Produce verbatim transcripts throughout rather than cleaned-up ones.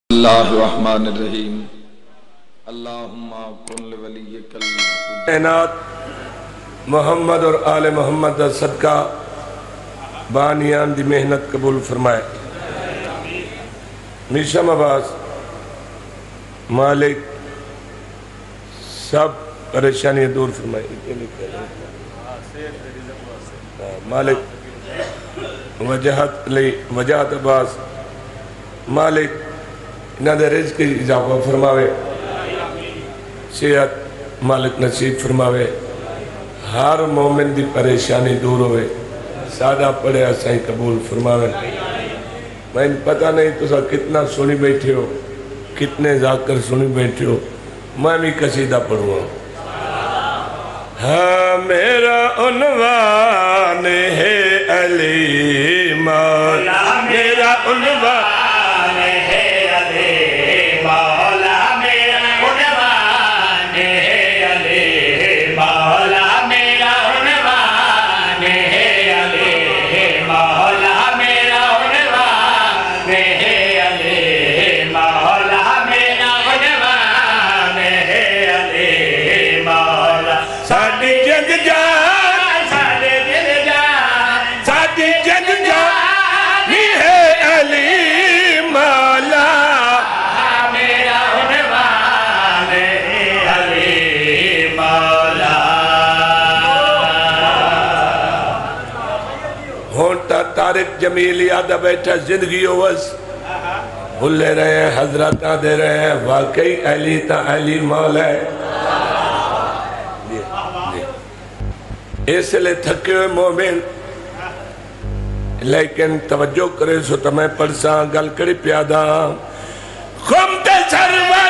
اللہ الرحمن الرحیم اللہم کن لولیک کائنات محمد اور آل محمد دا صدقہ بانیان دی محنت قبول فرمائے. میشم عباس مالک سب پریشانی دور فرمائے. مالک وجہت لی وجہت عباس مالک انہاں دے رزق کی اضافہ فرماوے, صحت مالک نصیب فرماوے, ہر مومن دی پریشانی دور ہوئے, سادہ پڑھے اسائیں قبول فرماوے. میں پتہ نہیں تو سا کتنا سنی بیٹھے ہو, کتنے ذاکر سنی بیٹھے ہو, میں بھی قصیدہ پڑھوں. ہاں میرا عنوان ہے علی مولا, میرا عنوان طارق جمیل یادہ بیٹھا زندگی اوز بھلے رہے ہیں, حضراتاں دے رہے ہیں, واقعی اہلی تا اہلی مولا ہے. اس لئے تھکے ہوئے مومن, لیکن توجہ کرے سو تو میں پڑھساں گل کری پیادہ. خمت سرور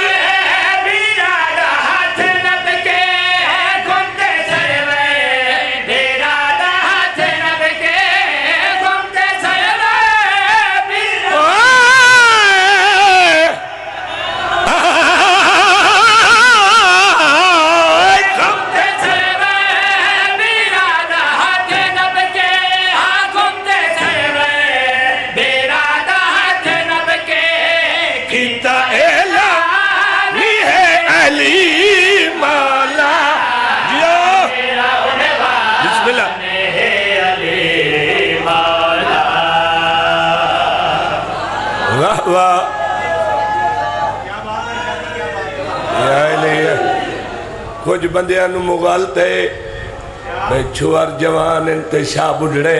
کچھ بندیاں نو مغالتے میں چھوار جوان انتشا بڑھڑے,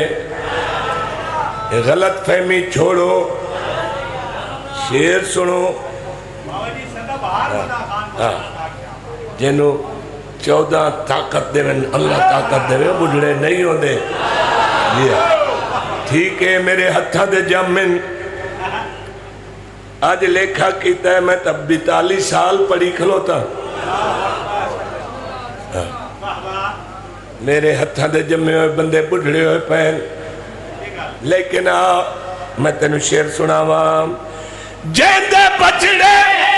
غلط فہمی چھوڑو, شیر سنو. جنہوں چودہ طاقت دے میں اللہ طاقت دے میں بڑھڑے نہیں ہوں دے. ٹھیک ہے میرے ہتھا دے جامن آج لیکھا کیتا ہے, میں تب بیتالیس سال پڑھی کھلوتا, میرے ہتھاں دے جمعے ہوئے بندے بڑھڑے ہوئے پہن, لیکن آ میں تینو شیر سناواں. جیندے بچڑے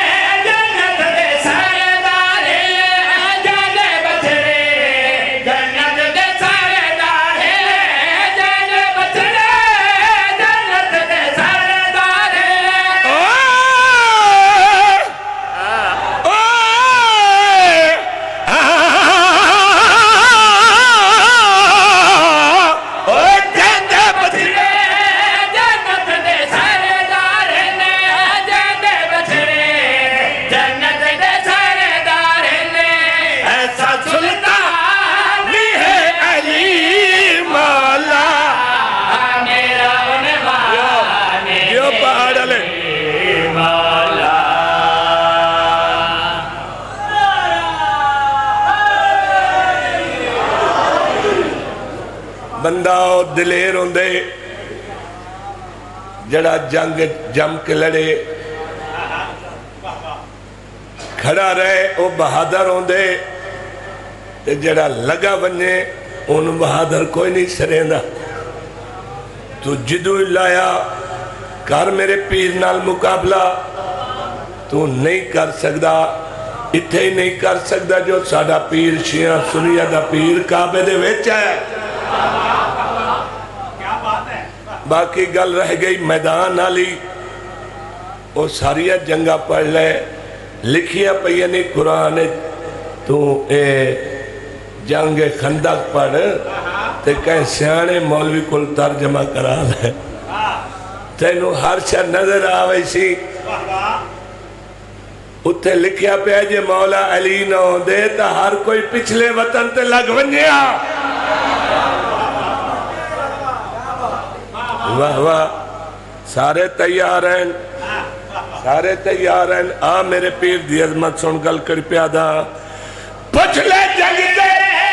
بندہ دلیر ہوندے, جڑا جنگ جم کے لڑے کھڑا رہے او بہادر ہوندے, جڑا لگا بنے ان بہادر کوئی نہیں سرین دا. تو جدو لایا کر میرے پیر نال مقابلہ, تو نہیں کر سکدا, اتھے ہی نہیں کر سکدا جو ساڑھا پیر شیعہ سنیہ دا پیر کعبے دے ویچ ہے. باقی گل رہ گئی میدان علی, وہ ساریا جنگا پڑھ لے لکھیاں پہ نہیں قرآن تو اے جنگ خندق پڑھ تے کہیں سیانے مولوی کل ترجمہ کرا لے تینو ہر شاہ نظر آوئی سی اتھے لکھیا پہ جے مولا علی نہ ہوں دے تا ہر کوئی پچھلے وطن تے لگ ونیا واہ واہ سارے تیار ہیں سارے تیار ہیں آ میرے پیر دی عظمت سن گل کر پیادا پچھلے جنگ دے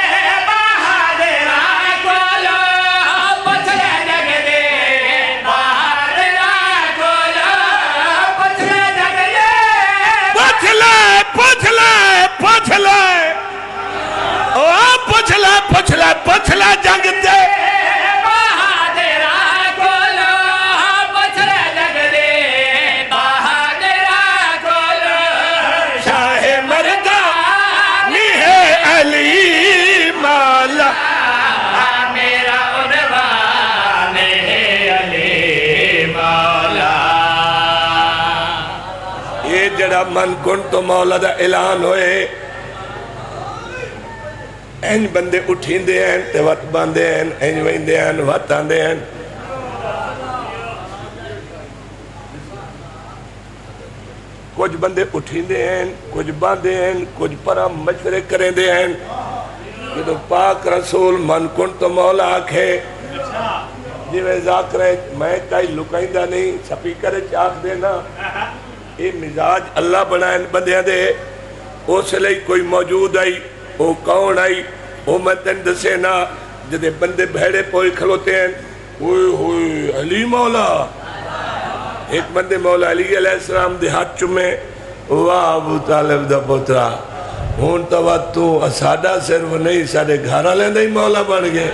پچھلا پچھلا جنگ دے بہادرہ کولو پچھلا جنگ دے بہادرہ کولو شاہ مردانی ہے علی مولا میرا عنوان ہے علی مولا یہ جڑا من کن تو مولا دا اعلان ہوئے این بندے اٹھیں دے ہیں تے وقت باندے ہیں این وہیں دے ہیں وقت آندے ہیں کچھ بندے اٹھیں دے ہیں کچھ باندے ہیں کچھ پرہ مشورے کریں دے ہیں کہ تو پاک رسول من کن تو مولا آکھے جی میں ذاکر ہے میں کئی لکائندہ نہیں سپیکر چاک دینا یہ مزاج اللہ بنائیں بندیاں دے اس لئے کوئی موجود آئی وہ کون آئی وہ میں تین دسے نا جدے بندے بھیڑے پوئی کھلوتے ہیں ہوئے ہوئے علی مولا ایک بندے مولا علی علیہ السلام دے ہاتھ چمے واہ ابو طالب دا پترا ہون تو وقت تو اسادہ صرف نہیں سارے گھارا لیندہ ہی مولا بن گئے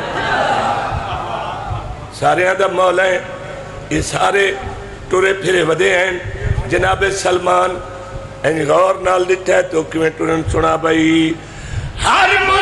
سارے آدھا مولا ہیں یہ سارے ٹورے پھرے ودے ہیں جناب سلمان این غور نال دیتا ہے تو کیویں ٹورن سنا بھائی ہر